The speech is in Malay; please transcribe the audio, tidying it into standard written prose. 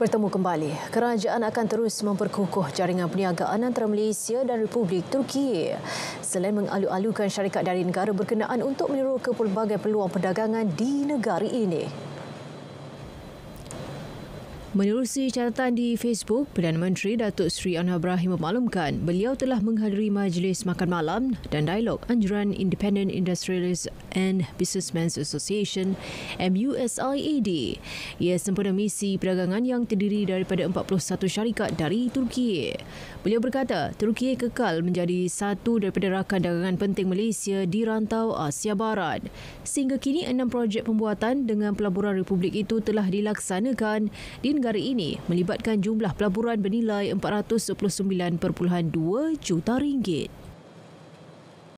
Bertemu kembali, kerajaan akan terus memperkukuh jaringan perniagaan antara Malaysia dan Republik Turki selain mengalu-alukan syarikat dari negara berkenaan untuk meniru ke pelbagai peluang perdagangan di negara ini. Menerusi catatan di Facebook, Perdana Menteri Datuk Seri Anwar Ibrahim memaklumkan beliau telah menghadiri majlis makan malam dan dialog anjuran Independent Industrialists and Businessmen's Association MUSIAD. Ia sempena misi perdagangan yang terdiri daripada 41 syarikat dari Turki. Beliau berkata, Turki kekal menjadi satu daripada rakan dagangan penting Malaysia di rantau Asia Barat. Sehingga kini 6 projek pembuatan dengan pelaburan Republik itu telah dilaksanakan di negara ini melibatkan jumlah pelaburan bernilai RM429.2 juta.